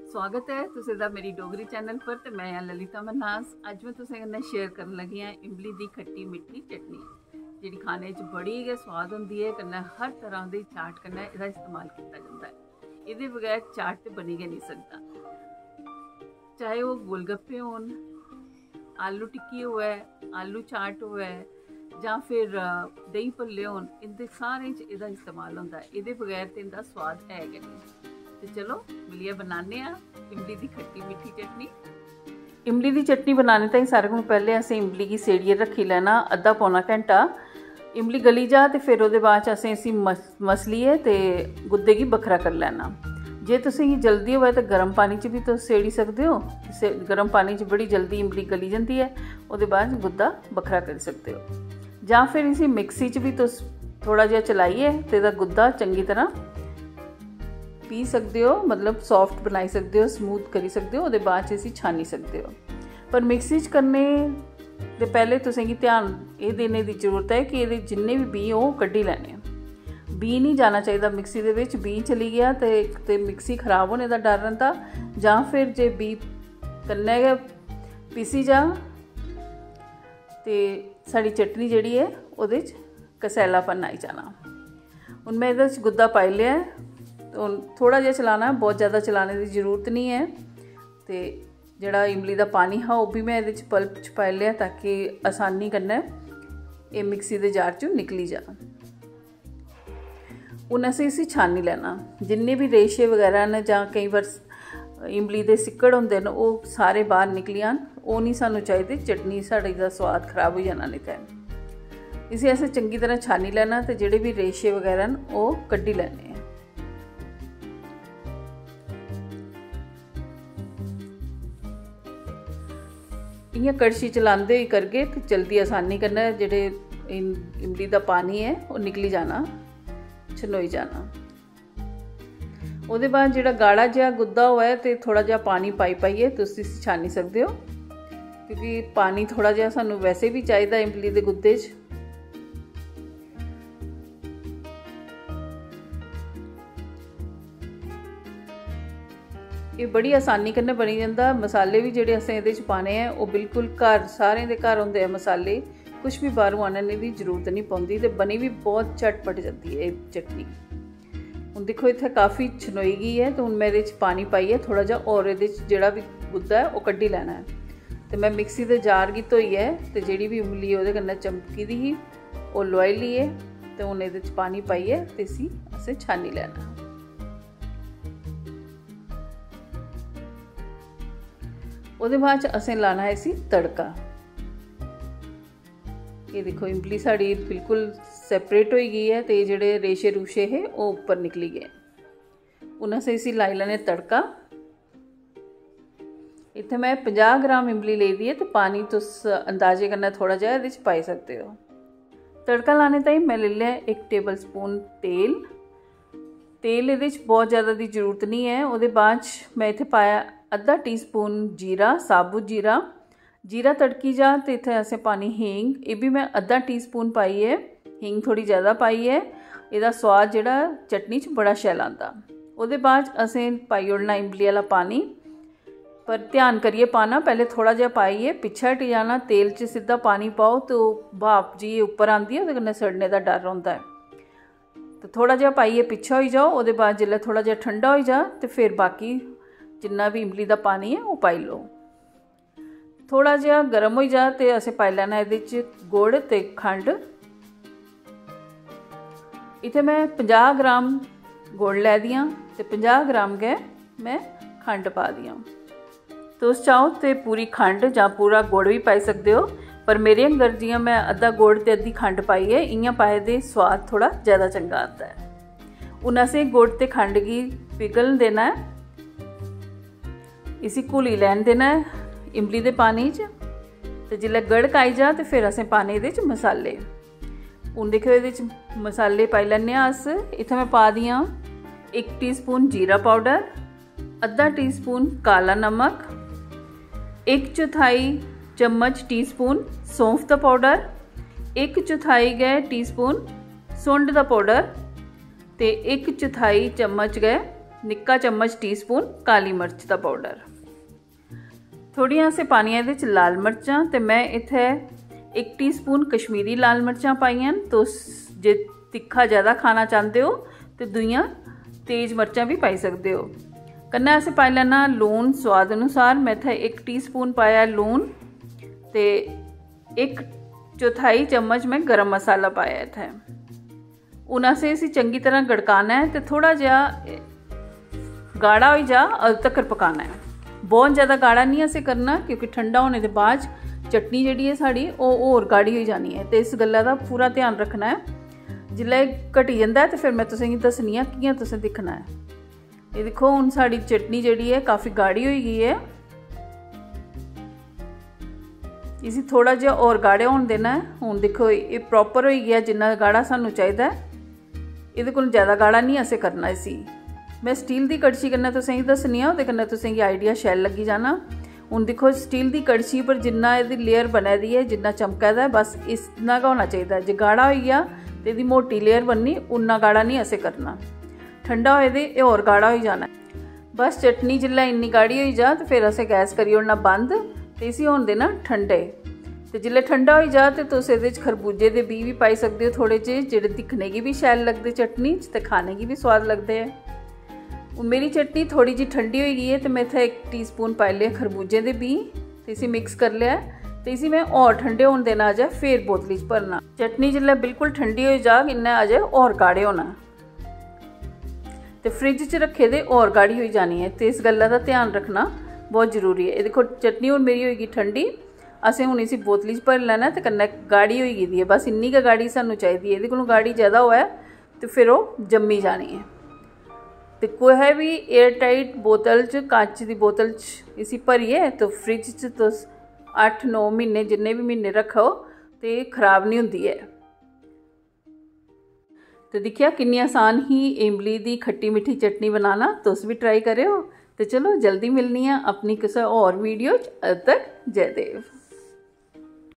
स्वागत है तुसें दा मेरी डोगरी चैनल पर। तो मैं हाँ ललिता मन्हास। अज मैं तुसें कन्नै शेयर करन लगी हाँ इमली दी खट्टी मिट्ठी चटनी, जिहड़ी खाने च बड़ी गै स्वाद होंदी है। कन्नै हर तरह दी चाट कन्नै इहदा इस्तेमाल किया जाता है। इहदे बगैर चाट ते बनी गै नहीं सकता। चाहे वो गोलगप्पे होन, आलू टिक्की होए, आलू चाट होए, जां फिर दही भल्ले होन, इनके सारे च इहदा इस्तेमाल होंदा है। इहदे बगैर ते इहदा स्वाद है गै नहीं। तो चलो मिलिए बनाने इमली की खट्टी मिठी चटनी। इमली की चटनी बनाने ताईं सारे को पहले असें इमली की सेड़िए रखी लेना अद्धा पौना घंटा। इमली गली जा तो फिर वो बाद असें इसी मसलिए तो गुद्दे की बखरा कर लेना। जे तुसें जल्दी होवे तो गर्म पानी च भी तुस सेड़ी सकते हो। गर्म पानी च बड़ी जल्दी इमली गली जाती है, वो बाद गुद्दा बखरा कर सकते हो। जां फिर इसी मिक्सी च भी तुस थोड़ा जिहा चलाइए तो इसका गुद्दा चंगी तरह पी सकते हो, मतलब सॉफ्ट बनाई सकते हो, स्मूथ करी सकते हो। वो बाद इसी छानी सकते हो। पर मिक्सी च करने तो पहले तुसेंगी ध्यान ये देने की जरूरत है कि ये जिन्ने भी बीऽ हो कड्ढी लैने। बीऽ नहीं जाना चाहिए मिक्सी दे विच। बीऽ चली गया तो मिक्सी खराब होने का डर रहिंदा। जां फिर जे बीऽ कन्नै गै पीसी जा तो साड़ी चटनी जिहड़ी है उहदे च कसैलापन आई जाना। हुण मैं इहदे च गुद्दा पाई लिया है, तो थोड़ा जिहा चलाना है, बहुत ज़्यादा चलाने की जरूरत नहीं है। तो जिहड़ा इमली का पानी है वह भी मैं इहदे च पल्प च पाई लिया ताकि आसानी कन्नै ये मिक्सी के जार चों निकली जा। हुण असीं इसी छानी लेना। जिन्ने भी रेशे वगैरह ने जां कई बार इमली के सिक्कड़ होंदे न वो सारे बाहर निकली आन। वो नहीं सानू चाहिए, चटनी साड़ी का स्वाद खराब हो जाना नहीं तो। इसे असें चंगी तरह छानी लेना तो जिहड़े भी रेशे वगैरह न वो कड्ढी लैने। इयां कड़छी चलाते ही करगे तो जल्दी आसानी करना जेडे इमली का पानी है वो निकली जाना, छनोई जाना। उसदे बाद जो गाढ़ा जहा गुद्दा हुआ तो थोड़ा जहा पानी पाइए तुम इस छानी सकते हो, क्योंकि पानी थोड़ा जहा सानू वैसे भी चाहिए इमली के गुद्दे च। ये बड़ी आसानी कन्नै बनी जाता। मसाले भी जोड़े असें इहदे च पाने हैं वो बिल्कुल घर सारे दे घर होंदे हैं मसाले, कुछ भी बाहरों आने की जरूरत नहीं पौंदी ते बनी भी बहुत झटपट जाती है चटनी। हुण देखो इत्थे काफ़ी छनोई गई है, तो हुण मैं इहदे च पानी पाइए थोड़ा जिहा और इहदे च जिहड़ा भी गुद्दा है वो कड्ढी लैना है। तो मैं मिक्सी दे जार गी धोई है तो जिहड़ी भी इमली उहदे कन्नै चमकी दी ही वो लुआई ली है। तो हुण इहदे च पानी पाइए ते इसी असें छानी लैना। उसदे बाद असें लाना है इसी तड़का। ये देखो इमली साड़ी बिल्कुल सैपरेट हो गई है, तो ये जेडे रेशे रूशे है वो ऊपर निकली गए। हुण असें इसी लाई लैने तड़का। इत्थे मैं 50 ग्राम इमली ले दी है, तो पानी तुस अंदाजे कन्नै थोड़ा जिहा इहदे च पाई सकते हो। तड़का लाने ताईं मैं ले लिया 1 टेबल स्पून तेल। तेल इहदे च बहुत ज़्यादा की जरूरत नहीं है। उसदे बाद मैं इत्थे पाया अद्धा टीस्पून जीरा, साबुत जीरा। जीरा तड़की जा तो इत्थे असें पानी हींग, ये भी मैं अद्धा टीस्पून पाई है। हींग थोड़ी ज़्यादा पाई है, इसदा स्वाद जिहड़ा चटनी च बड़ा शैल आंदा। उसदे बाद असें पाई ओड़ना इमली वाला पानी, पर ध्यान करिए पाना। पहले थोड़ा जिहा पाइए पिछे हटी जाना। तेल च सीधा पानी पाओ तो भाप जी ऊपर आंदी है, उहदे कन्नै सड़ने का डर होंदा है। तो थोड़ा जिहा पाइए पिछे हो जाओ। उसदे बाद जिल्लै थोड़ा जिहा ठंडा हो जा तो फिर बाकी जिन्ना भी इमली का पानी है वो पाई लो। थोड़ा जिहा गर्म हो जा तो असें पाई लैना इहदे च गुड़ ते खंड। इत्थे मैं 50 ग्राम गुड़ लै दियां ते 50 ग्राम गै मैं खंड पा दियां। तुस चाहो तो पूरी खंड जां पूरा गुड़ भी पाई सकते हो, पर मेरे अंगर जियां मैं अद्धा गुड़ ते अद्धी खंड पाई है, इयां पाए दे स्वाद थोड़ा ज़्यादा चंगा आता है। हुण असें गुड़ ते खंड गी पिघल देना है, इसी घुली लैन देना है इमली के पानी च। तो जिल्लै गड़क आई जा तो फिर असें पाने इहदे च मसाले। हुण देखो इहदे च मसाले पाई लैने अस। इत्थे मैं पा दियां 1 टीस्पून जीरा पाउडर, अद्धा टीस्पून काला नमक, 1/4 चम्मच टीस्पून सौंफ का पाउडर, 1/4 गै टीस्पून सुंड का पाउडर, तो 1/4 चम्मच गै निक्का चम्मच टीस्पून काली मिर्च का पाउडर, थोड़िया से पानिया इहदे च लाल मिर्चां, तो मैं इत्थे 1 टीस्पून कश्मीरी लाल मिर्चां पाईयां। तो जे तिखा ज़्यादा खाना चाहते हो तो दूइयां तेज़ मिर्चां भी पाई सकते हो। कन्नै असें पाई लैना लून स्वाद अनुसार। मैं इत्थे 1 टीस्पून पाया लून, तो 1/4 चम्मच मैं गरम मसाला पाया इत्थे। उन्हें से इसे चंगी तरह गड़काना है, तो थोड़ा जिहा गाढ़ा हो जा अद तक पकाना है। बहुत ज़्यादा गाढ़ा नहीं असें करना, क्योंकि ठंडा होने के बाद चटनी जी है साड़ी वो होर गाढ़ी हो जानी है। तो इस गल्ला का पूरा ध्यान रखना है। जिसलै घटी जाता है तो फिर मैं तुसेंगी दसनी आं कि'यां तुसें दिखना है। ये देखो हुण साड़ी चटनी जी है काफ़ी गाढ़ी हो गई है। इसी थोड़ा जिहा और गाढ़ा होने देना है। हुण देखो ये प्रॉपर हो गया, जिन्ना गाढ़ा सानू चाहिए। ये कोल ज़्यादा गाढ़ा नहीं असें करना इसी। मैं स्टील की कड़छी कन्नै तुसेंगी दसनी आं, उहदे कन्नै तुसेंगी आइडिया शैल लगी जाना। हुण देखो स्टील की कड़छी पर जिन्ना इहदी लेयर बना दी है, जिन्ना चमका दा है, बस इतना का होना चाहिए। जे गाढ़ा हो गया तो इसकी मोटी लेयर बननी, उन्ना गाढ़ा नहीं असें करना। ठंडा होए दे ये होर गाढ़ा हो जाना। बस चटनी जिल्लै इन्नी गाढ़ी हो जा तो फिर असें गैस करी ओड़ना बंद, तो इसी होन देना ठंडे। तो जिल्लै ठंडा हो जा तो तुस इहदे च खरबूजे के बीऽ भी पाई सकते हो थोड़े जे, जेह्ड़े दिखने की भी शैल लगदे चटनी च ते खाने की भी स्वाद लगदे है। मेरी चटनी थोड़ी जी ठंडी हो गई है, तो मैं इत्थे 1 टीस्पून पाई लिया खरबूजे के बीऽ, तो इसी मिक्स कर लिया। तो इसी मैं और ठंडे होने देना अजे, फिर बोतली च भरना। चटनी जिल्लै बिल्कुल ठंडी हो जाग इन्ना अजे और गाढ़े होना, तो फ्रिज च रखे दे और गाढ़ी हो जानी है। तो इस गल्ला का ध्यान रखना बहुत जरूरी है। ये देखो चटनी हुण मेरी होगी ठंडी, असें हुण इसी बोतली च भरी लैना, तो कन्नै गाढ़ी हो गई है। बस इन्नी गै गाढ़ी सानू चाहिए। इहदे कोलों गाढ़ी ज़्यादा होए तो फिर वो जम्मी जानी है। तो कोई भी एयर टाइट बोतल च, कांच की बोतल च इसी भरिए तो फ्रिज च तुस 8-9 महीने जिन्ने भी महीने रखो तो खराब नहीं होंदी है। तो दिखिया कितनी आसान ही इमली की खट्टी मिठी चटनी बनाना, तुस भी ट्राई करो। तो चलो जल्दी मिलनी है अपनी किसी और वीडियो च। अद तक जय देव।